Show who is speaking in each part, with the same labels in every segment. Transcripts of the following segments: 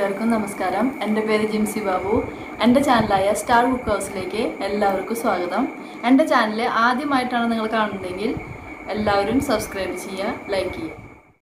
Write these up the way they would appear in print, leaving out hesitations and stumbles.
Speaker 1: എല്ലാവർക്കും നമസ്കാരം. എൻ്റെ പേര് ജിംസി ബാബു. എൻ്റെ ചാനലായ സ്റ്റാർ ബുക്ക് ഹൗസിലേക്ക് എല്ലാവർക്കും സ്വാഗതം. എൻ്റെ ചാനൽ ആദ്യമായിട്ടാണ് നിങ്ങൾ കാണുന്നതെങ്കിൽ എല്ലാവരും സബ്സ്ക്രൈബ് ചെയ്യുക, ലൈക്ക് ചെയ്യുക.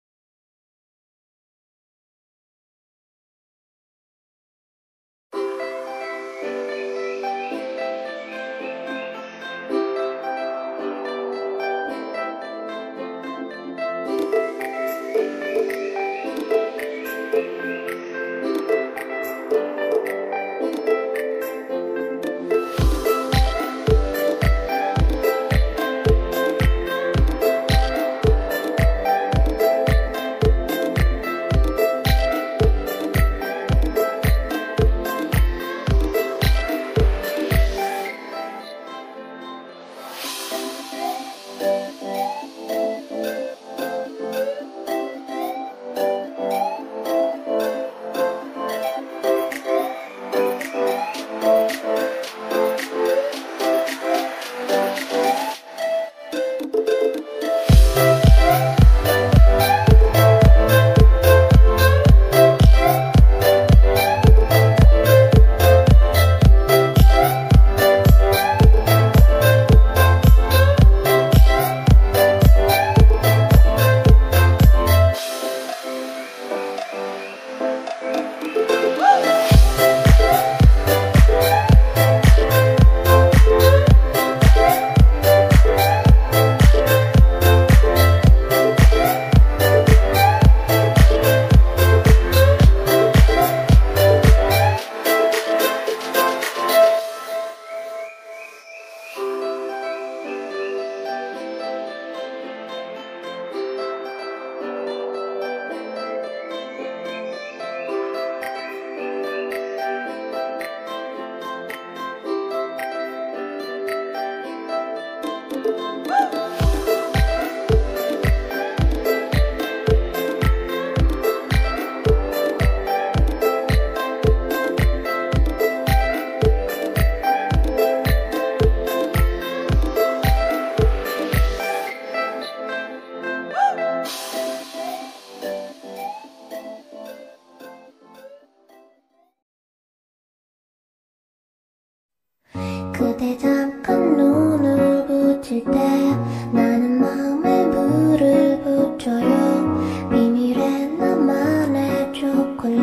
Speaker 2: 그대 잠깐 눈을 붙일 때 나는 마음에 물을 붙여요. 비밀의 나만의 초콜릿.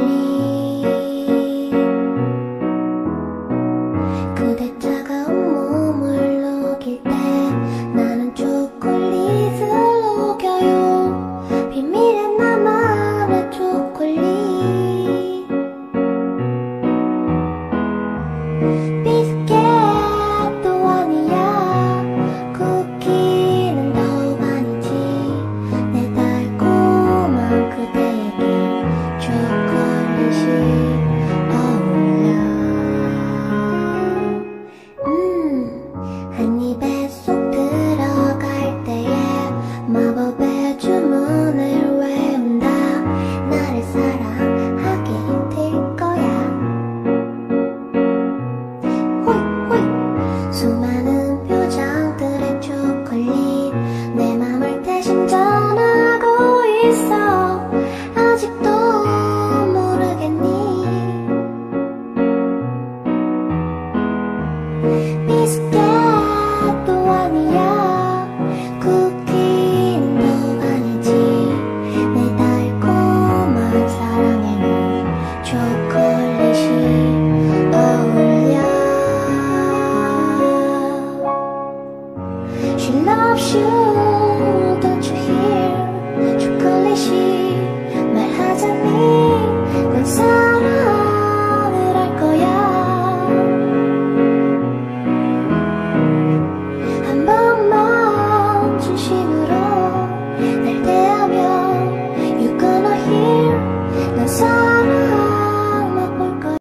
Speaker 2: 그대 차가운 몸을 녹일 때 나는 초콜릿을 녹여요. 비밀의 나만의 초콜릿. 비스켓 비스켓